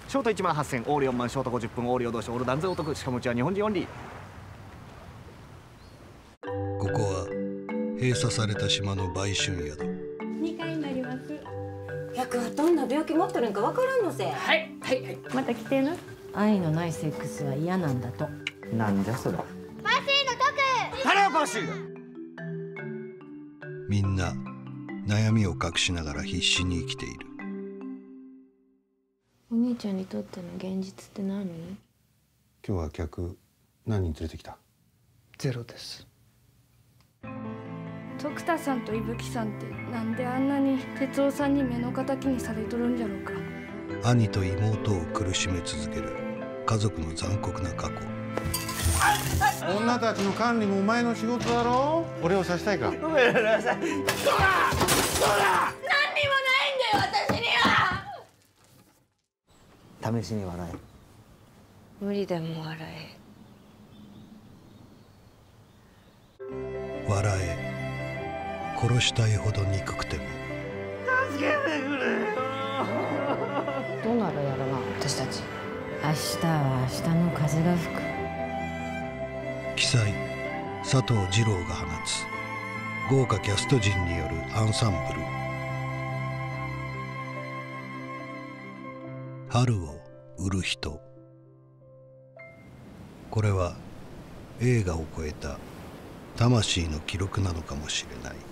ショート1万8000、オール4万、ショート50分、オール夜通し、オール断然お得。しかもうちは日本人オンリー。 ここは閉鎖された島の売春宿。 2階になります。 役はどんな病気持ってるんかわからんのせ。 はいはいはい。また来てな。 愛のないセックスは嫌なんだと。 なんじゃそれ。 パシーの毒。 誰をパシーだ。 みんな悩みを隠しながら必死に生きている。 お兄ちゃんにとっての現実って何？ 今日は客何人連れてきた？ ゼロです。 徳田さんと伊吹さんってなんであんなに哲夫さんに目の敵にされとるんじゃろうか。 兄と妹を苦しめ続ける家族の残酷な過去。 女たちの管理もお前の仕事だろ。俺を刺したいか？ ごめんなさい。 何にもないんだよ私には。 試しに笑え。 無理でも笑え。 笑え。殺したいほど憎くても。 助けてくれよ。 どうなるやろな私たち。明日は明日の風が吹く。 奇才佐藤二朗が放つ豪華キャスト陣によるアンサンブル。春を売る人。これは映画を超えた魂の記録なのかもしれない。